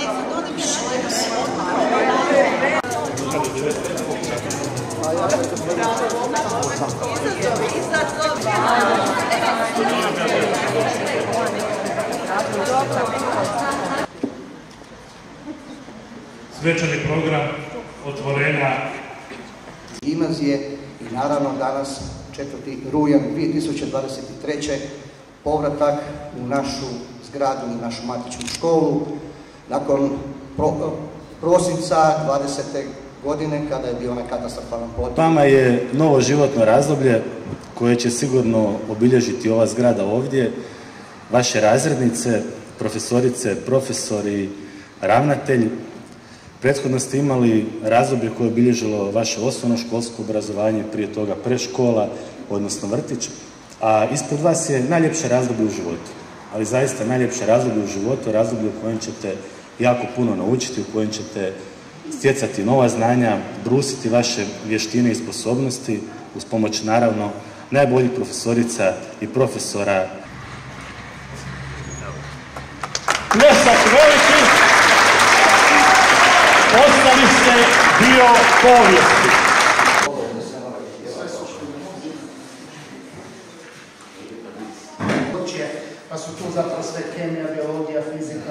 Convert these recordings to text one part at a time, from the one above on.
Svečani program otvorenja gimnazije i naravno danas 4. rujan 2023. povratak u našu zgradu i našu matičnu školu nakon prosinca 20. godine kada je bio onaj katastrofalan potres. Vama je novo životno razdoblje koje će sigurno obilježiti ova zgrada ovdje, vaše razrednice, profesorice, profesori, ravnatelj. Prethodno ste imali razdoblje koje je obilježilo vaše osnovno školsko obrazovanje, prije toga preškola, odnosno vrtić, a ispred vas je najljepše razdoblje u životu, ali zaista najljepše razdoblje u životu, razdoblje u kojem ćete jako puno naučiti, u kojem ćete stjecati nova znanja, brusiti vaše vještine i sposobnosti uz pomoć, naravno, najboljih profesorica i profesora. Pljesak veliki, ostali ste dio povijesti. Pa su tu zapravo sve kemija, biologija, fizika.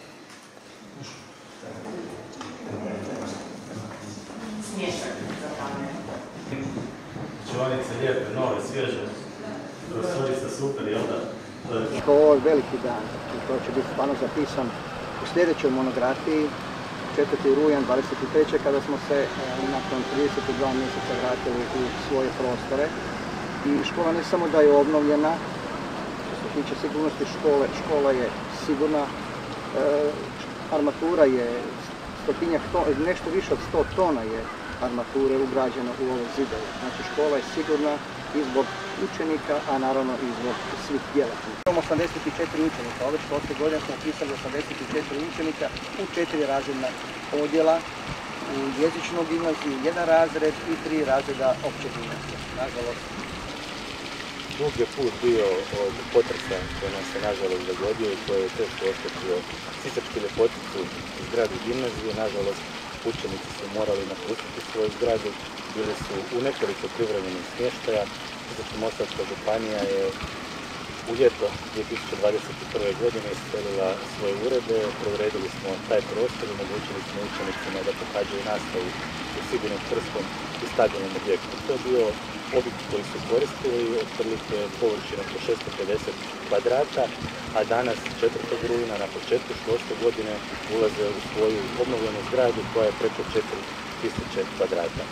Čuvanice lijepe, nove, svježe. Profesorica super, jel da? Ovo je veliki dan i to će biti stvarno zapisan u sljedećoj monografiji 4. rujan 23. kada smo se nakon 32 mjeseca vratili u svoje prostore. I škola ne samo da je obnovljena, što se tiče sigurnosti škole, škola je sigurna, armatura je nešto više od 100 tona je armature ugrađeno u ove zidove. Znači škola je sigurna i zbog učenika, a naravno i zbog svih djelatnika. Imamo 84 učenika, ove školske godine smo upisali 84 učenika u 4 razredna odjela, u jezičnoj gimnaziji 1 razred i 3 razreda opće gimnazije. Nažalost, dug je put bio od potresa koji nam se nažalost dogodio i koji je teško oštetio sisačku ljepoticu u zgradu gimnazije. Nažalost, učenici su morali napustiti svoju zgradu, bili su u nekoliko privremenih smještaja. Sisačko-moslavačka županija je u ljeto 2021. godine iscelila svoje urede, preuredili smo taj prostor i omogućili smo učenicima da pohađaju nastavu u sigurnom, čvrstom i stabilnom objektu. To je bio objekt koji su koristili, otprilike površine oko 650 kvadrata, a danas 4. rujna na početku školske godine ulaze u svoju obnovljenu zgradu koja je preko 4000 kvadrata.